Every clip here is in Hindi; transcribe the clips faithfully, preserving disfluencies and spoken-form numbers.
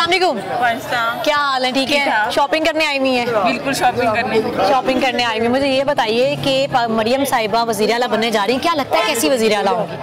अस्सलाम, क्या हाल है? ठीक है। शॉपिंग करने आई हुई है? बिल्कुल शॉपिंग करने शॉपिग करने आई हुई। मुझे ये बताइए कि मरियम साहिबा वज़ीर आला बनने जा रही हैं, क्या लगता है कैसी वज़ीर आला होंगी?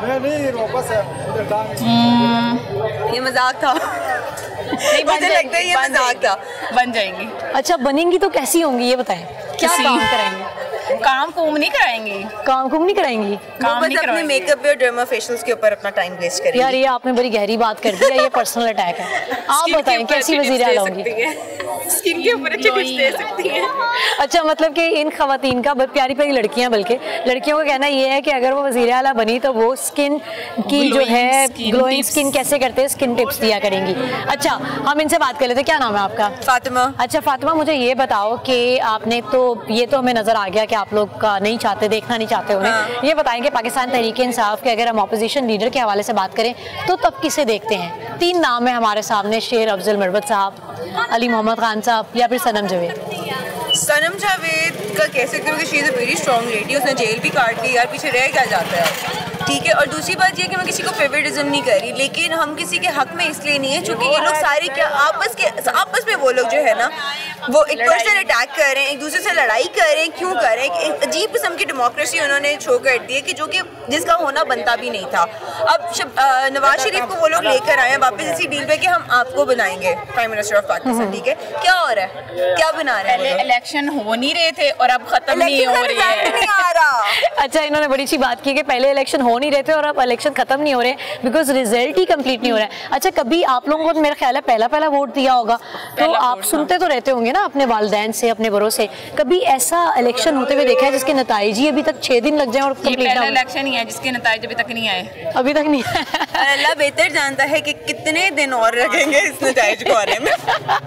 ये मजाक था। नहीं, मुझे लगता है ये मजाक था। बन जाएंगी। अच्छा, बनेंगी तो कैसी होंगी ये बताएं, क्या काम कराएंगी? काम कुम नहीं कराएंगी। काम कुम नहीं कराएंगी? काम नहीं अपने मेकअप और डर्मा फेशियल्स के ऊपर अपना टाइम वेस्ट करेंगी। यार ये आपने बड़ी गहरी बात कर दी है, ये पर्सनल अटैक है। आप बताएं कैसी वज़ीर आला होंगी? स्किन के ऊपर अच्छे टिप्स दे सकती है। अच्छा, मतलब कि इन खवातीन का, प्यारी प्यारी लड़कियां, बल्कि लड़कियों का कहना ये है कि अगर वो वज़ीर आला बनी तो वो स्किन की जो है ग्लोइंग स्किन कैसे करते हैं, स्किन टिप्स दिया करेंगी। अच्छा, हम इनसे बात कर लेते हैं। क्या नाम है आपका? फातिमा। अच्छा फातिमा, मुझे ये बताओ कि आपने तो ये तो हमें नजर आ गया कि आप लोग का नहीं चाहते, देखना नहीं चाहते उन्हें। हाँ। ये बताएं कि पाकिस्तान तहरीक इंसाफ के अगर हम अपोजिशन लीडर के हवाले से बात करें तो तब किसे देखते हैं? तीन नाम है हमारे सामने, शेर अफजल मरवत साहब, अली मोहम्मद खान साहब या फिर सनम जावेद। सनम जावेद का कह सकते हो कि she is a very strong lady, उसने जेल भी काट ली, यार पीछे रह क्या जाता है, ठीक है। और दूसरी बात ये कि मैं किसी को फेवरेटिज्म नहीं कर रही, लेकिन हम किसी के हक में इसलिए नहीं है क्योंकि ये लोग सारे क्या आपस के आपस में वो लोग जो है ना वो एक पर्सन अटैक कर रहे हैं, एक दूसरे से लड़ाई कर रहे हैं। क्यों कर रहे हैं? एक अजीब किस्म की डेमोक्रेसी उन्होंने शो कर दी है कि जो कि जिसका होना बनता भी नहीं था। अब नवाज शरीफ को वो लोग लेकर आए हैं वापस इसी डील पे कि हम आपको बनाएंगे प्राइम मिनिस्टर ऑफ पाकिस्तान, ठीक है। क्या हो रहा है, क्या बना रहे हैं? पहले इलेक्शन हो नहीं रहे थे और अब खत्म नहीं हो रही है, नहीं आ रहा। अच्छा, इन्होंने बड़ी अच्छी बात की कि पहले इलेक्शन हो नहीं रहे थे और अब इलेक्शन खत्म नहीं हो रहे बिकॉज रिजल्ट ही कंप्लीट नहीं हो रहा है। अच्छा, कभी आप लोगों को तो मेरा ख्याल है पहला पहला वोट दिया होगा, तो आप सुनते तो रहते होंगे ना अपने वालिदैन से, अपने बड़ों से। कभी ऐसा इलेक्शन होते हुए देखा है जिसके नतीजे ही अभी तक छह दिन लग जाए और कंप्लीट ना हो? इलेक्शन ही है जिसके नतीजे अभी तक नहीं आए, अभी तक नहीं आए। अल्लाह बेहतर जानता है कि कितने दिन और लगेंगे इस नतीजे को आने में।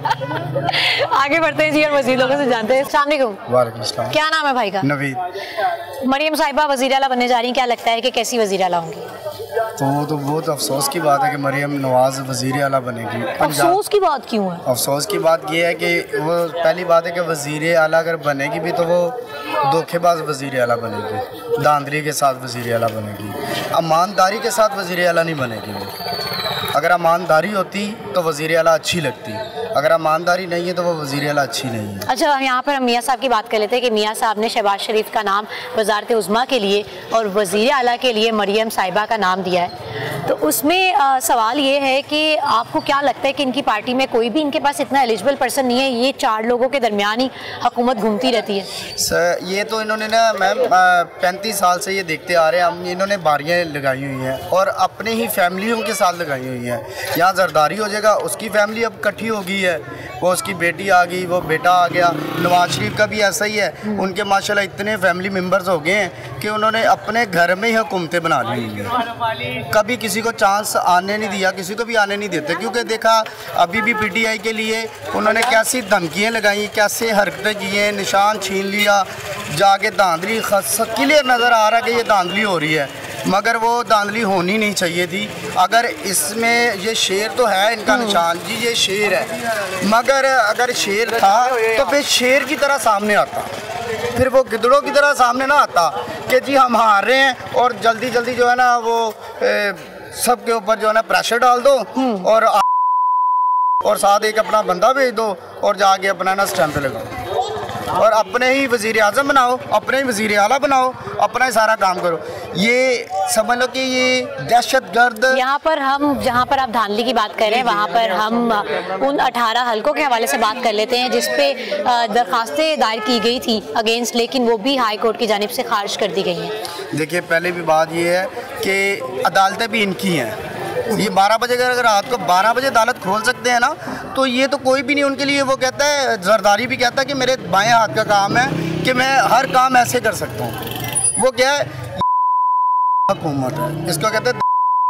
आगे बढ़ते हैं जी और मज़ीद लोगों से जानते हैं। अस्सलाम वालेकुम। वालेकुम अस्सलाम। क्या नाम है भाई का? नवीद। मरियम साहिबा वज़ीर आला बनने जा रही हैं, क्या लगता है कि कैसी वज़ीर आला होंगी? तो वो तो बहुत अफसोस की बात है कि मरियम नवाज वज़ीर आला बनेगी। अफसोस की बात क्यों है? अफसोस की बात ये है कि वो पहली बात है कि वज़ीर आला अगर बनेगी भी तो वो धोखेबाज वज़ीर आला बनेगी, धांधली के साथ वज़ीर आला बनेगी, ईमानदारी के साथ वज़ीर आला नहीं बनेगी। वो अगर ईमानदारी होती तो वज़ीर आला अच्छी लगती, अगर ईमानदारी नहीं है तो वो वज़ीर आला अच्छी नहीं है। अच्छा, यहाँ पर हम मियाँ साहब की बात कर लेते हैं कि मियाँ साहब ने शहबाज शरीफ का नाम वज़ारत उज़्मा के लिए और वज़ीर आला के लिए मरियम साहिबा का नाम दिया है। तो उसमें आ, सवाल ये है कि आपको क्या लगता है कि इनकी पार्टी में कोई भी इनके पास इतना एलिजिबल पर्सन नहीं है? ये चार लोगों के दरमियान ही हुकूमत घूमती रहती है। सर ये तो इन्होंने ना मैम पैंतीस साल से ये देखते आ रहे हैं हम, इन्होंने बारियाँ लगाई हुई हैं और अपने ही फैमिलियों के साथ लगाई हुई हैं। यहाँ जरदारी हो जाएगा, उसकी फैमिली अब इकट्ठी हो गई है, वो उसकी बेटी आ गई, वो बेटा आ गया। नवाज शरीफ का भी ऐसा ही है, उनके माशाल्लाह इतने फैमिली मेम्बर्स हो गए हैं कि उन्होंने अपने घर में ही हुकूमतें बना ली हुई हैं। कभी किसी को चांस आने नहीं दिया, किसी को भी आने नहीं देते, क्योंकि देखा अभी भी पीटीआई के लिए उन्होंने कैसी धमकियाँ लगाई, कैसे हरकतें की हैं, निशान छीन लिया, जाके धांधली क्लियर नज़र आ रहा है कि ये धांधली हो रही है, मगर वो धांधली होनी नहीं चाहिए थी। अगर इसमें ये शेर तो है इनका निशान जी, ये शेर है, मगर अगर शेर था तो फिर शेर की तरह सामने आता, फिर वो गिदड़ों की तरह सामने ना आता कि जी हम हार रहे हैं और जल्दी जल्दी जो है ना वो सबके ऊपर जो है ना प्रेशर डाल दो और और साथ एक अपना बंदा भेज दो और जाके अपना ना स्टैंप लगाओ और अपने ही वज़ीर आज़म बनाओ, अपने ही वज़ीर आला बनाओ, अपना ही सारा काम करो। ये समझ लो कि ये दहशत गर्द। यहाँ पर हम जहाँ पर आप धांधली की बात कर रहे हैं वहाँ पर हम उन अठारह हलकों के हवाले से बात कर लेते हैं जिस पे दरखास्तें दायर की गई थी अगेंस्ट, लेकिन वो भी हाई कोर्ट की जानिब से खारिज कर दी गई हैं। देखिए पहले भी बात ये है कि अदालतें भी इनकी हैं, ये बारह बजे अगर रात को बारह बजे अदालत खोल सकते हैं ना, तो ये तो कोई भी नहीं उनके लिए। वो कहता है, जरदारी भी कहता है कि मेरे बाएं हाथ का काम है कि मैं हर काम ऐसे कर सकता हूँ। वो क्या है, हुकूमत है, इसको कहते हैं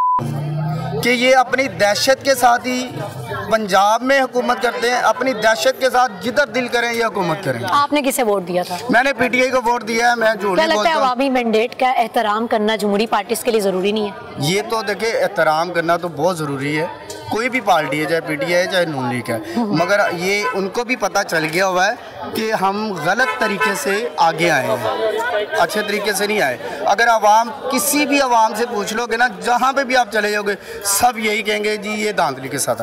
कि ये अपनी दहशत के साथ ही पंजाब में हुकूमत करते हैं, अपनी दहशत के साथ जिधर दिल करें ये हुकूमत करें। आपने किसे वोट दिया था? मैंने पीटीआई को वोट दिया है। मैं झूठ नहीं बोलता। क्या लगता है अवामी मैंडेट का एहतराम करना जमहूरी पार्टी के लिए ज़रूरी नहीं है? ये तो देखिए एहतराम करना तो बहुत ज़रूरी है, कोई भी पार्टी है, चाहे पीटीआई है चाहे नून लीग है, मगर ये उनको भी पता चल गया हुआ है कि हम गलत तरीके से आगे आए हैं, अच्छे तरीके से नहीं आए। अगर आवाम किसी भी आवाम से पूछ लोगे ना, जहाँ पे भी आप चले जाओगे, सब यही कहेंगे जी ये धांधली के साथ आए। कोई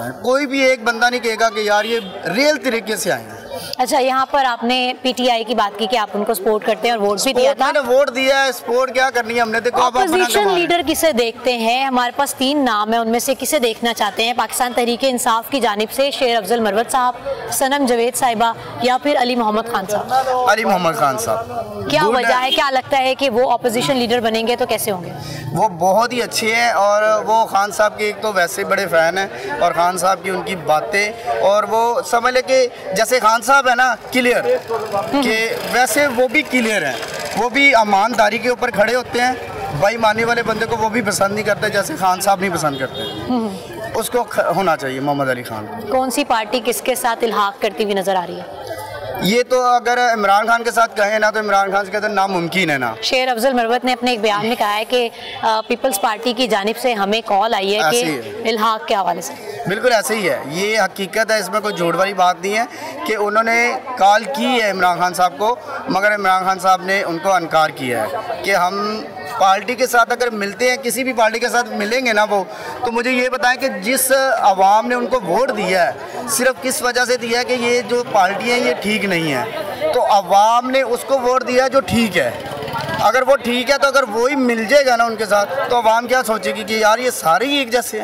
भी एक बंदा नहीं कहेगा कि यार ये रियल तरीके से आए हैं। अच्छा, यहाँ पर आपने पीटीआई की बात की कि आप उनको सपोर्ट करते हैं और वोट भी दिया था। मैंने वोट दिया है, सपोर्ट क्या करनी है हमने। देखो ऑपोजिशन लीडर किसे देखते हैं? हमारे पास तीन नाम है, उनमें से किसे देखना चाहते हैं? पाकिस्तान तहरीक इंसाफ की जानिब से शेर अफजल मरवत साहब, सनम जवेद साहिबा या फिर अली मोहम्मद खान साहब? अली मोहम्मद खान साहब। क्या वजह है, क्या लगता है कि वो ऑपोजिशन लीडर बनेंगे तो कैसे होंगे? वो बहुत ही अच्छे हैं और वो खान साहब के एक तो वैसे बड़े फ़ैन हैं और खान साहब की उनकी बातें, और वो समझ ले कि जैसे खान साहब है ना क्लियर, कि वैसे वो भी क्लियर हैं। वो भी ईमानदारी के ऊपर खड़े होते हैं। बेईमानी वाले बंदे को वो भी पसंद नहीं करते, जैसे खान साहब नहीं पसंद करते। उसको होना चाहिए मोहम्मद अली खान। कौन सी पार्टी किसके साथ इल्हाक करती हुई नजर आ रही है? ये तो अगर इमरान खान के साथ कहें ना तो इमरान खान के साथ नामुमकिन है ना। शेर अफजल मरवत ने अपने एक बयान में कहा है कि पीपल्स पार्टी की जानिब से हमें कॉल आई है कि इल्हाक के हवाले से। बिल्कुल ऐसे ही है, ये हकीकत है, इसमें कोई झूठ वाली बात नहीं है कि उन्होंने कॉल की है इमरान खान साहब को, मगर इमरान खान साहब ने उनको इनकार किया है कि हम पार्टी के साथ अगर मिलते हैं, किसी भी पार्टी के साथ मिलेंगे ना वो, तो मुझे ये बताएं कि जिस आवाम ने उनको वोट दिया है सिर्फ किस वजह से दिया है कि ये जो पार्टी है ये ठीक नहीं है, तो आवाम ने उसको वोट दिया है जो ठीक है। अगर वो ठीक है तो अगर वो ही मिल जाएगा ना उनके साथ, तो आवाम क्या सोचेगी कि यार ये सारे ही एक जैसे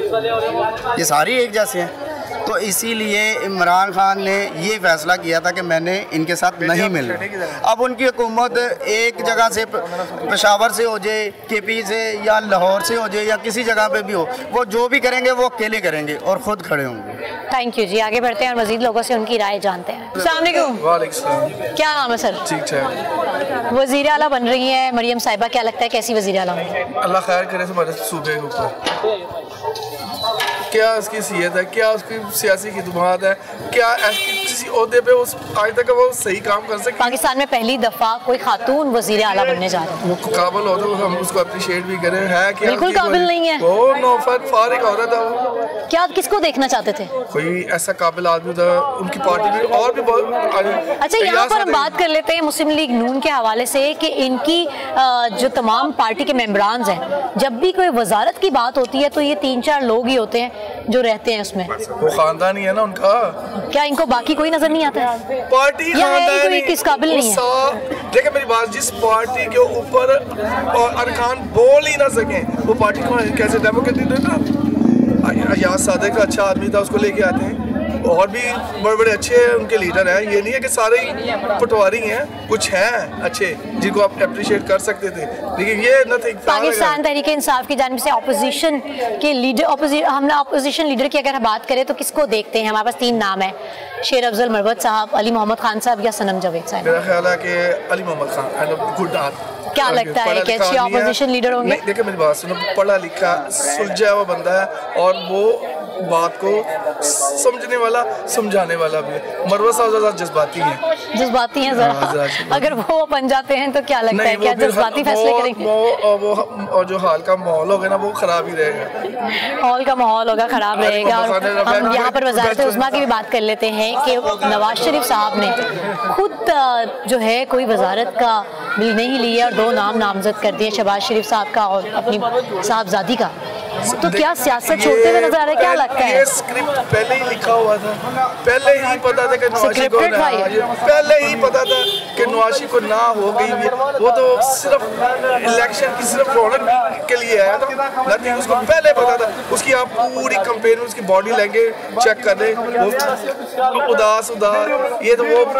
हैं, ये सारे एक जैसे हैं। तो इसीलिए इमरान खान ने ये फैसला किया था कि मैंने इनके साथ नहीं मिलना। अब उनकी हुकूमत एक जगह से, पेशावर से हो जाए, के पी से या लाहौर से हो जाए या किसी जगह पे भी हो, वो जो भी करेंगे वो अकेले करेंगे और ख़ुद खड़े होंगे। थैंक यू जी, आगे बढ़ते हैं और मजीद लोगों से उनकी राय जानते हैं। अस्सलाम वालेकुम। क्या नाम है सर? ठीक ठाक। वज़ीर आला बन रही है मरियम साहिबा, क्या लगता है कैसी वज़ीर आला होंगी? अल्लाह खैर करे हमारे सूबे के ऊपर। क्या उसकी सीयत है, क्या उसकी सियासी खिदमत है, क्या किसी ओहदे पे उस आज तक वो सही काम कर सके। पाकिस्तान में पहली दफ़ा कोई खातून वज़ीर आला बनने जा रही है। वो काबिल हो तो हम उसको अप्रिशिएट भी करें। है क्या? बिल्कुल काबिल नहीं है वो, नौफत फारिग औरत है वो। क्या आप किसको देखना चाहते थे? कोई ऐसा काबिल आदमी था, उनकी पार्टी में और भी बहुत। अच्छा, यहाँ पर हम बात कर लेते हैं मुस्लिम लीग नून के हवाले से कि इनकी जो तमाम पार्टी के मेंबरान हैं, जब भी कोई वजारत की बात होती है तो ये तीन चार लोग ही होते हैं जो रहते हैं उसमें। वो खानदान ही है ना उनका। क्या इनको बाकी कोई नजर नहीं आता है? पार्टी कोई किस काबिल नहीं है? देखिए मेरी बात, जिस पार्टी के ऊपर अरकान बोल ही ना सके वो पार्टी को कैसे डेमोक्रेटिक देता? याद सादिक अच्छा आदमी था, उसको लेके आते हैं। और भी बड़े बड़े अच्छे उनके लीडर हैं, ये नहीं है कि सारे पटवारी हैं, कुछ हैं अच्छे जिनको आप अप्रिशिएट कर सकते थे, लेकिन ये नथिंग। पाकिस्तान तहरीक इंसाफ की जानिब से ऑपोजिशन के लीडर, ऑपोजिशन हम ऑपोजिशन लीडर की अगर बात करें तो किसको देखते हैं? हमारे पास तीन नाम है, शेर अफजल मरवत साहब, अली मोहम्मद खान साहब या सनम जवेद साहब। मेरा ख्याल है कि अली मोहम्मद खान गुड आदमी। क्या लगता है कि अच्छे ऑपोजिशन लीडर होंगे? देखिए मेरी बात सुनो, पढ़ा लिखा सुलझा हुआ बंदा है और वो बात को समझने वाला, समझाने वाला भी है। मरवत साहब ज़्यादा जज्बाती हैं। जज्बाती हैं ज़रा, अगर वो बन जाते हैं तो क्या लगता है क्या जज्बाती फैसले करेंगे? वो वो जो हाल का माहौल होगा ना वो ख़राब ही रहेगा। हाल का माहौल होगा ख़राब रहेगा। और हम यहाँ पर वज़ारत उज़्मा की भी बात कर लेते हैं कि नवाज शरीफ साहब ने खुद जो है कोई वजारत का बिल नहीं लिया और दो नाम नामजद कर दिए, शहबाज शरीफ साहब का और अपनी साहबजादी का। तो क्या सियासत छोड़ते हुए नजर आ रहा है? क्या लगता है? ये स्क्रिप्ट पहले ही लिखा हुआ था, पहले ही पता था कि नवाशी को ना, पहले ही पता था कि नवाशी को ना हो गई। वो तो सिर्फ इलेक्शन की सिर्फ रौनक के लिए आया था, नहीं उसको पहले पता था। उसकी आप पूरी कंपेन में उसकी बॉडी लैंग्वेज चेक कर दें, वो उदास उदास, ये तो वो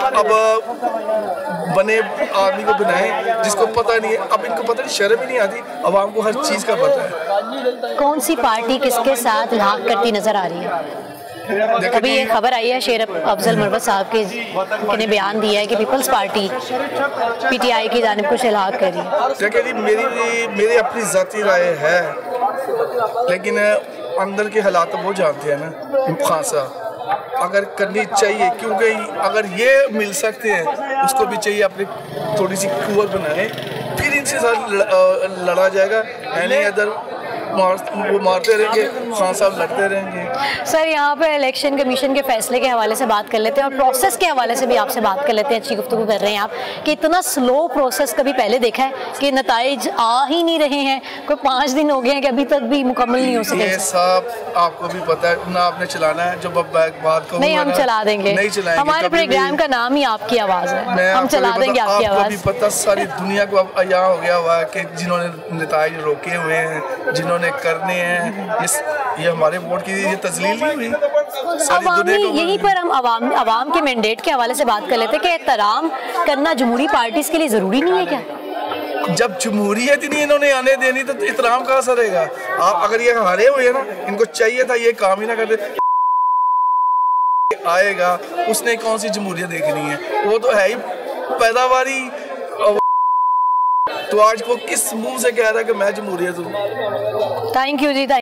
अब बने आदमी को बनाए जिसको पता नहीं है। अब इनको पता नहीं, शर्म ही नहीं आती, अवाम को हर चीज़ का पता है। कौन सी पार्टी किसके साथ इल्हाक करती नजर आ रही है? अभी ये खबर आई है शेर अफजल मरवत साहब के ने बयान दिया है कि पीपल्स पार्टी पीटीआई की जानिब कुछ इल्हाक कर रही है। देखिए जी, मेरी मेरी अपनी ज़ाती राय है, लेकिन अंदर के हालात वो जानते हैं ना खान साहब। अगर करनी चाहिए, क्योंकि अगर ये मिल सकते हैं उसको भी चाहिए अपनी थोड़ी सी कुव्वत बनाए, फिर इनसे साथ लड़ा जाएगा। एनी अदर मार, वो मारते रहेंगे, खान साहब लड़ते रहेंगे। सर यहाँ पे इलेक्शन कमीशन के फैसले के हवाले से बात कर लेते हैं और प्रोसेस के हवाले से भी आपसे बात कर लेते हैं। अच्छी गुफ्तगू कर रहे हैं आप कि इतना स्लो प्रोसेस कभी पहले देखा है कि नताइज आ ही नहीं रहे हैं, कोई पाँच दिन हो गए हैं कि अभी तक भी मुकम्मल नहीं हो सके। ये सब आपको भी पता है ना, आपने चलाना है जो बात को नहीं, हम चला देंगे, नहीं चलाएंगे। हमारे प्रोग्राम का नाम ही आपकी आवाज़ है, हम चला देंगे आपकी आवाज़। आपको भी पता सारी दुनिया को अब यहाँ हो गया हुआ है कि जिन्होंने नताइज रोके हुए हैं, जिन्होंने करने हैं, इस ये हमारे वोट की ये तजलील नहीं हुई। अवामी यहीं पर हम अवाम अवाम के मैंडेट के हवाले से बात कर लेते हैं कि एहतराम करना जमहूरी पार्टीज के लिए ज़रूरी नहीं है क्या? जब जमहूरियत ही नहीं इन्होंने आने देनी तो एहतराम कहाँ से रहेगा? आप अगर ये हारे हुए हैं ना, इनको चाहिए था ये काम ही ना करते। आएगा उसने कौन सी जमहूरियत देखनी है, वो तो है ही पैदावारी। तो आज को किस मुंह से कह रहा है कि मैं जमहूरियत हूँ? Thank you ji.